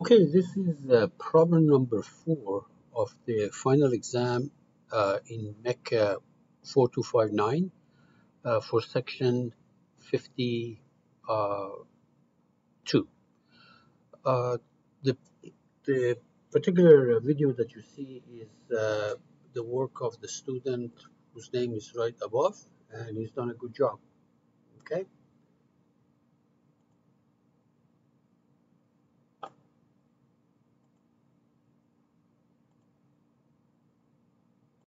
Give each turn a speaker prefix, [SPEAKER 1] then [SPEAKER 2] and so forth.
[SPEAKER 1] Okay, this is problem number 4 of the final exam in Mech 4259 for section 52. Uh, the, the particular video that you see is the work of the student whose name is right above, and he's done a good job. Okay.